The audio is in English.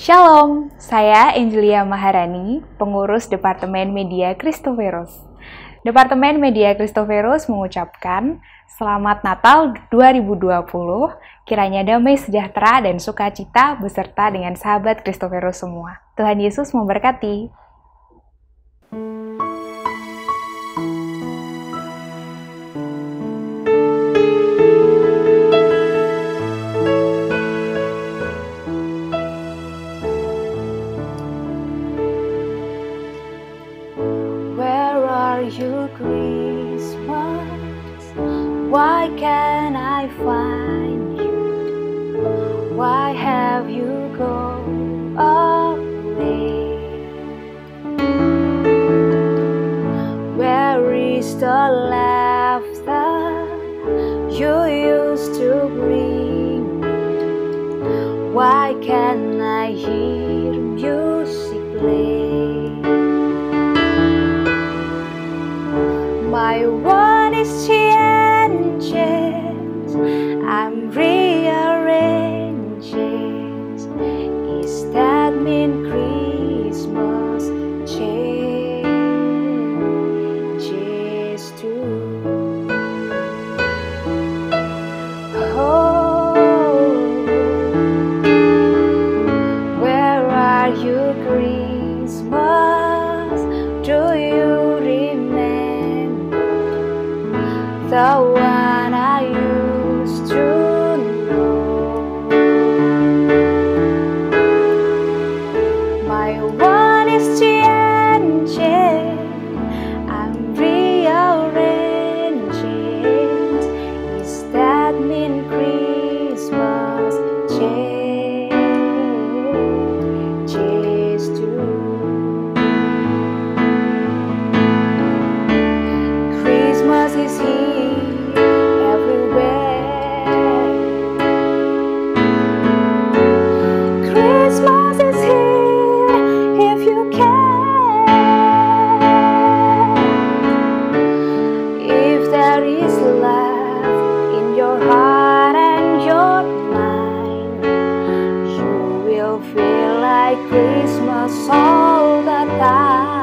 Shalom, saya Angelia Maharani, pengurus Departemen Media Christoverus. Departemen Media Christoverus mengucapkan Selamat Natal 2020, kiranya damai sejahtera dan sukacita beserta dengan sahabat Christoverus semua. Tuhan Yesus memberkati. You Christmas, why can't I find you? Why have you gone away? Where is the laughter you used to bring me? Why can't I hear music play? My world is changing, I'm rearranging. Is that mean Christmas changes too? Oh, where are you, Christmas? Do you the one I used to know? My world is changing, I'm rearranging. Is that mean Christmas changes too? Christmas is here. Feel like Christmas all the time.